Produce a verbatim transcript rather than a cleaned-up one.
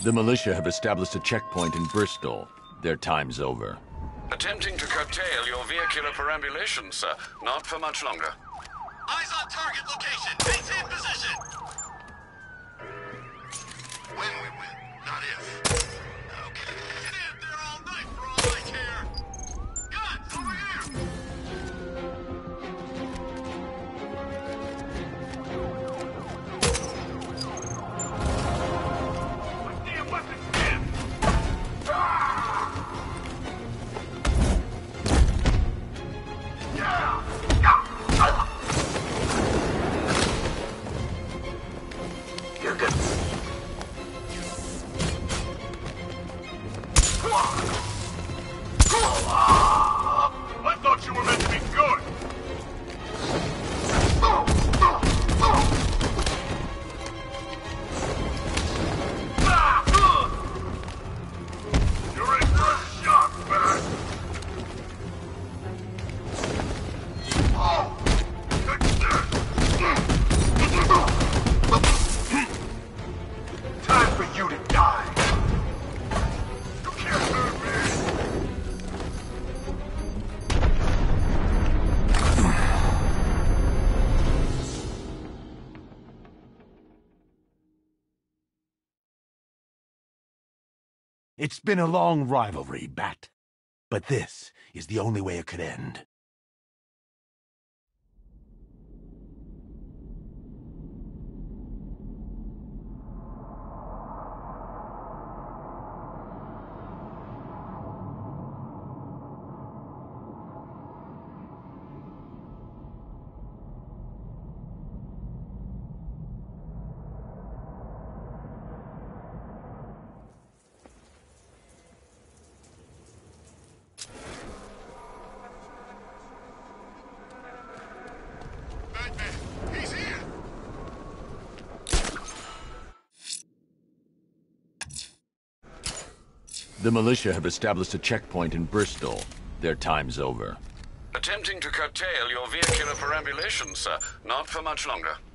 The militia have established a checkpoint in Bristol. Their time's over. Attempting to curtail your vehicular perambulation, sir. Not for much longer. Eyes on target location. Maintain position. When we win, not if. Okay. Stand there all night for all I care. Guns, over here! Put damn weapons in! Yeah! You're good. I thought you were meant to be good. You're in for a shock, man. Oh, time for you to die. You can't hurt me. It's been a long rivalry, Bat. But this is the only way it could end. Batman, he's here. The militia have established a checkpoint in Bristol. Their time's over. Attempting to curtail your vehicular perambulation, sir. Not for much longer.